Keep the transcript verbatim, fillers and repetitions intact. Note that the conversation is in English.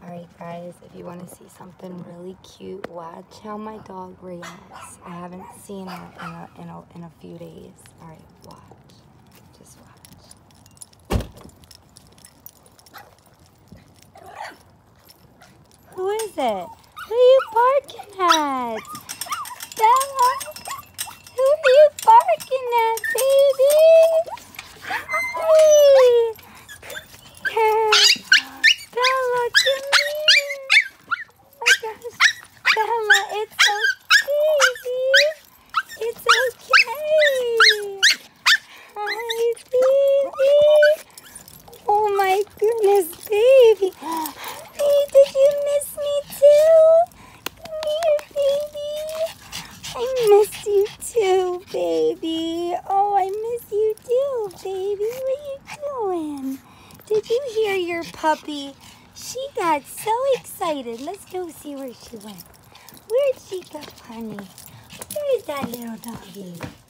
Alright guys, if you want to see something really cute, watch how my dog reacts. I haven't seen her in a, in a, in a few days. Alright, watch. Just watch. Who is it? Who are you barking at? Bella? Who are you barking at, baby? Hey! Come here. Bella, come here. Oh my gosh. Bella, it's okay, baby. It's okay. Hi, baby. Oh my goodness, baby. Hey, did you miss me too? Come here, baby. I miss you too, baby. Oh, I miss you too, baby. What are you doing? Did you hear your puppy? She got so excited. Let's go see where she went. Where'd she go, honey? Where's that little doggy?